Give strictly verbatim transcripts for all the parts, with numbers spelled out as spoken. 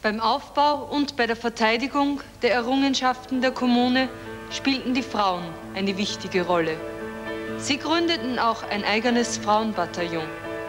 Beim Aufbau und bei der Verteidigung der Errungenschaften der Kommune spielten die Frauen eine wichtige Rolle. Sie gründeten auch ein eigenes Frauenbataillon.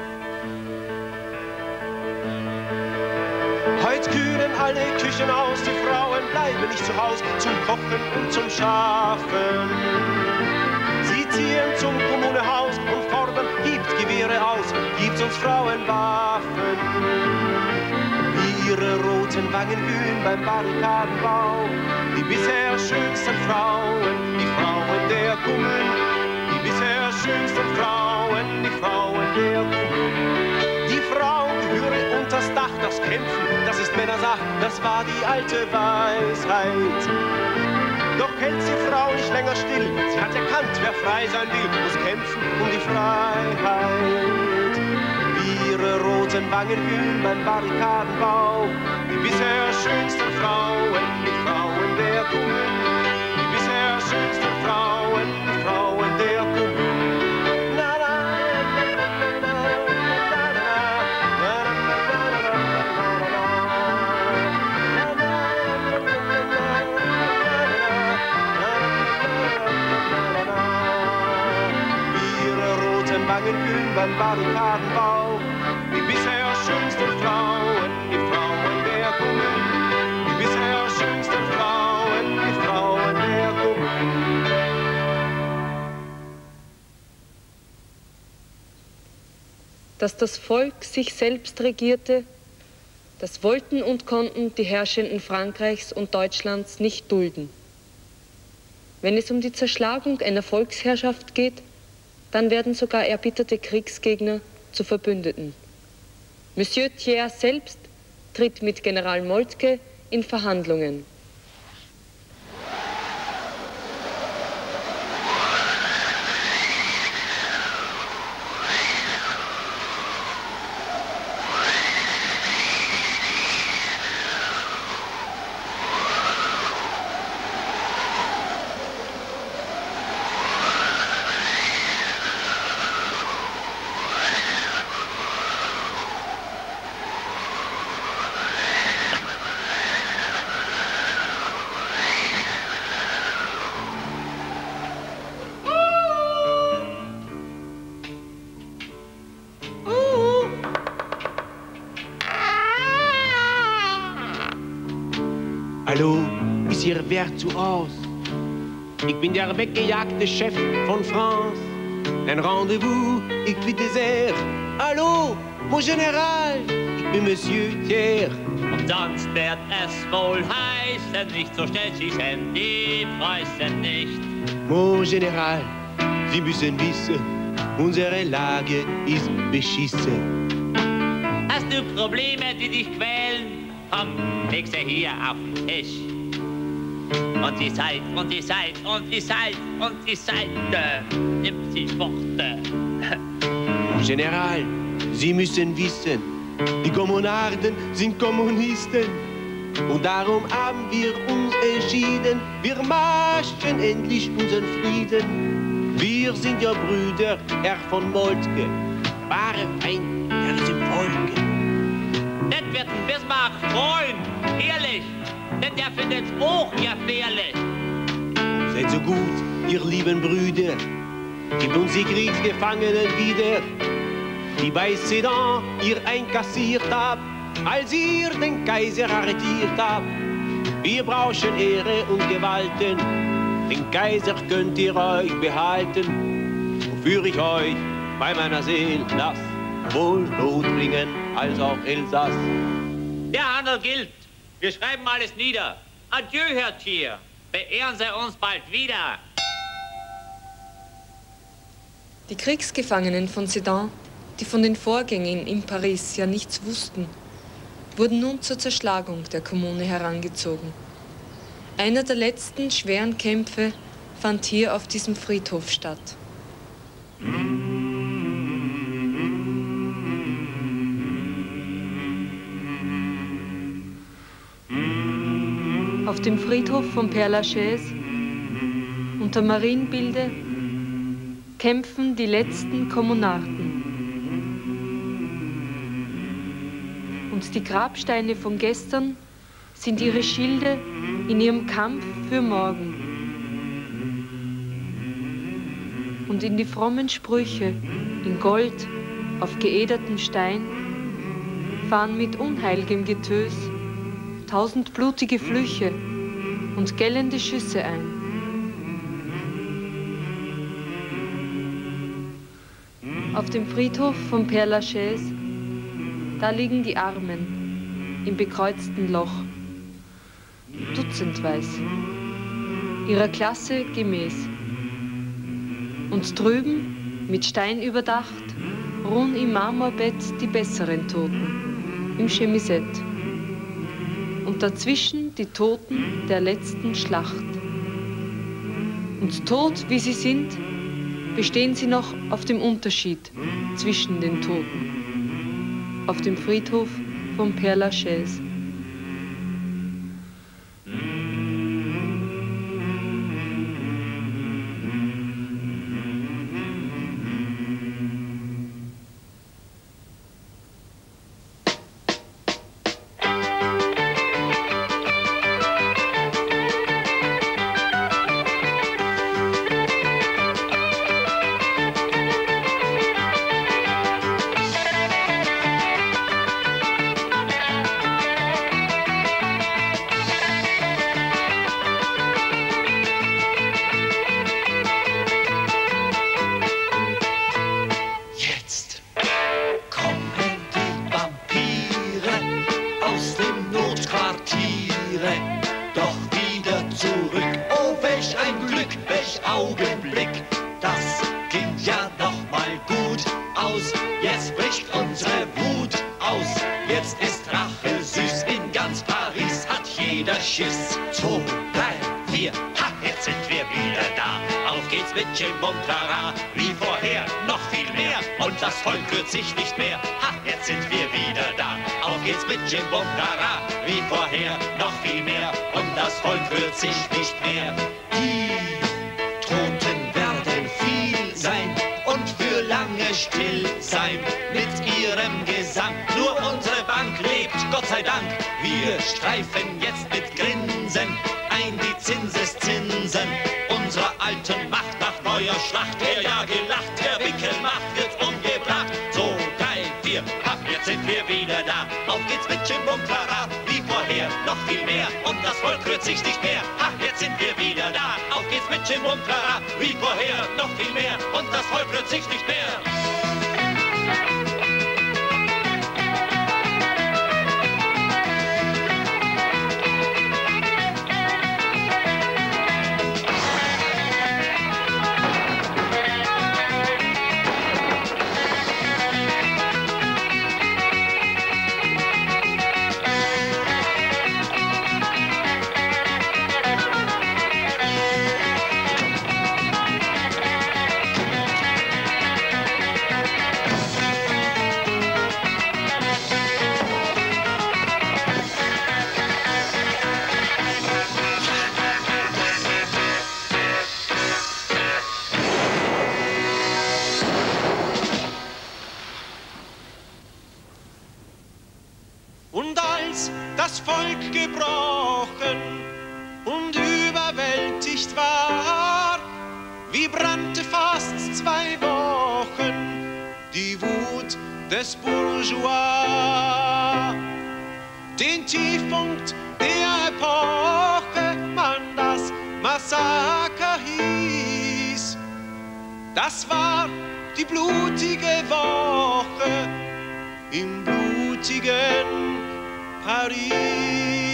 Heute kühlen alle Küchen aus, die Frauen bleiben nicht zu Hause zum Kochen und zum Schafen. Sie ziehen zum Kommunehaus und fordern, gibt Gewehre aus, gibt uns Frauen Waffen. Wie ihre roten Wangen glühen beim Barrikadenbau, die bisher schönsten Frauen, die Frauen der Kommune. Die bisher schönsten Frauen, die Frauen der Kommune. Die Frau gehöre unters Dach, das Kämpfen, das ist Männersache, das war die alte Weisheit. Doch hält die Frau nicht länger still, sie hat erkannt, wer frei sein will, muss kämpfen um die Freiheit. Wie ihre roten Wangen glühen beim Barrikadenbau, die bisher schönsten Frauen, die Frauen der Kommune. Die bisher schönsten Frauen, die Frauen der Kommune. Wangen beim Barrikadenbau, die bisher schönsten Frauen, die Frauen der Kommune. Die bisher schönsten Frauen, die Frauen der Kommune. Dass das Volk sich selbst regierte, das wollten und konnten die Herrschenden Frankreichs und Deutschlands nicht dulden. Wenn es um die Zerschlagung einer Volksherrschaft geht, dann werden sogar erbitterte Kriegsgegner zu Verbündeten. Monsieur Thiers selbst tritt mit General Moltke in Verhandlungen. Hallo, ist Ihr Wert zu aus? Ich bin der weggejagte Chef von France. Ein Rendezvous, ich bitte sehr. Hallo, mon General, ich bin Monsieur Thiers. Und sonst wird es wohl heißen, nicht so schnell schießen die Preußen nicht. Mon General, Sie müssen wissen, unsere Lage ist beschissen. Hast du Probleme, die dich quälen? Komm, leg sie hier auf den Tisch. Und die Zeit, und die Zeit, und die Zeit, und die Seite. Nimm sie fort. General, Sie müssen wissen, die Kommunarden sind Kommunisten. Und darum haben wir uns entschieden, wir marschen endlich unseren Frieden. Wir sind ja Brüder, Herr von Moltke. Wahre Feind, der ist im Volke. Das wird ein Bismarck freuen, ehrlich, denn der findet's auch gefährlich. Seid so gut, ihr lieben Brüder, gebt uns die Kriegsgefangenen wieder, die bei Sedan ihr einkassiert habt, als ihr den Kaiser arretiert habt. Wir brauchen Ehre und Gewalten, den Kaiser könnt ihr euch behalten, wofür ich euch bei meiner Seele lass, wohl Lothringen als auch Elsass. Der Handel gilt. Wir schreiben alles nieder. Adieu, Herr Thiers. Beehren Sie uns bald wieder. Die Kriegsgefangenen von Sedan, die von den Vorgängen in Paris ja nichts wussten, wurden nun zur Zerschlagung der Kommune herangezogen. Einer der letzten schweren Kämpfe fand hier auf diesem Friedhof statt. Auf dem Friedhof von Père-Lachaise unter Marienbilde kämpfen die letzten Kommunarden. Und die Grabsteine von gestern sind ihre Schilde in ihrem Kampf für morgen. Und in die frommen Sprüche in Gold auf geädertem Stein fahren mit unheilgem Getös tausend blutige Flüche und gellende Schüsse ein. Auf dem Friedhof von Père Lachaise, da liegen die Armen im bekreuzten Loch, dutzendweis, ihrer Klasse gemäß. Und drüben, mit Stein überdacht, ruhen im Marmorbett die besseren Toten, im Chemisett. Und dazwischen die Toten der letzten Schlacht. Und tot, wie sie sind, bestehen sie noch auf dem Unterschied zwischen den Toten. Auf dem Friedhof von Père Lachaise. Sich nicht mehr. Ha, jetzt sind wir wieder da. Auf geht's mit Jim Bum Rara, wie vorher, noch viel mehr. Und das Volk rührt sich nicht mehr. Die Toten werden viel sein und für lange still sein mit ihrem Gesang. Nur unsere Bank lebt, Gott sei Dank. Wir streifen jetzt mit Grinsen ein die Zinseszinsen unserer alten Macht nach neuer Schlacht. Der ja gelacht, der Wickelmacht wird umgebracht. So geil, wir, ab, jetzt sind wir wieder da. Auf geht's mit Jim Bum Clara, wie vorher, noch viel mehr. Und das Volk rührt sich nicht mehr. Ach, jetzt sind wir wieder da. Auf geht's mit Jim Bum Clara, wie vorher, noch viel mehr. Und das Volk rührt sich nicht mehr. Des Bourgeois, den Tiefpunkt der Epoche, man das Massaker hieß. Das war die blutige Woche im blutigen Paris.